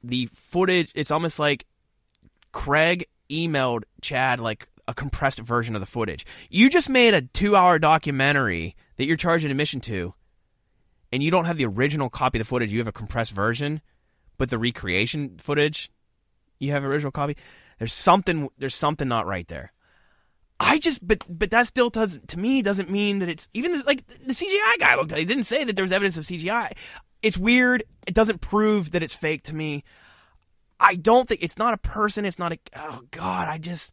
the footage, it's almost like Craig emailed Chad like a compressed version of the footage. You just made a 2-hour documentary that you're charging admission to, and you don't have the original copy of the footage. You have a compressed version, but the recreation footage, you have an original copy. There's something not right there. But that still doesn't mean that it's, even like the CGI guy looked at it. He didn't say that there was evidence of CGI. It's weird. It doesn't prove that it's fake to me. I don't think, it's not a person. It's not a, oh God,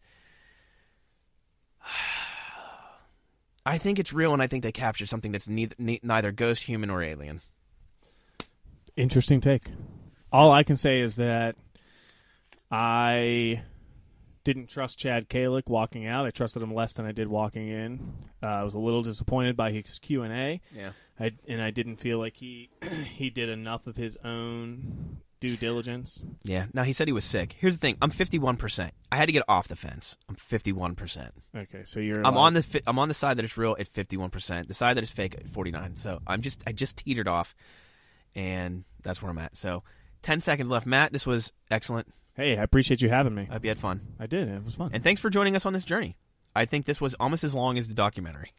I think it's real, and I think they captured something that's neither ghost, human, or alien. Interesting take. All I can say is that I didn't trust Chad Calek walking out. I trusted him less than I did walking in. I was a little disappointed by his Q&A. Yeah. I didn't feel like he did enough of his own due diligence. Yeah. Now, he said he was sick. Here's the thing. I'm 51%. I had to get off the fence. I'm 51%. Okay, so you're. I'm on the side that it's real at 51%. The side that is fake at 49%. So I just teetered off, and that's where I'm at. So 10 seconds left. Matt, this was excellent. Hey, I appreciate you having me. I hope you had fun. I did. It was fun. And thanks for joining us on this journey. I think this was almost as long as the documentary.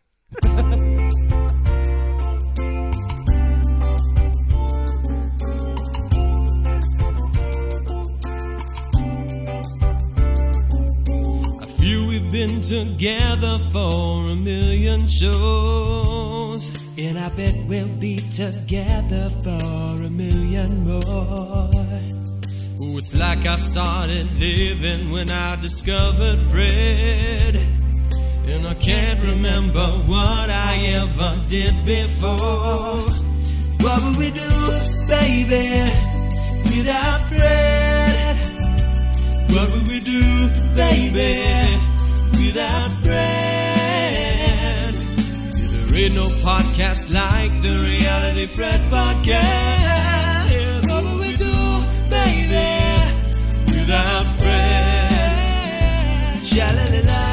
We've been together for 1,000,000 shows, and I bet we'll be together for 1,000,000 more. Oh, it's like I started living when I discovered Fred, and I can't remember what I ever did before. What would we do, baby, without Fred? What would we do, baby, without Fred? There ain't no podcast like the Reality Fred podcast. What would we do, baby, without Fred? Sha-la-la-la.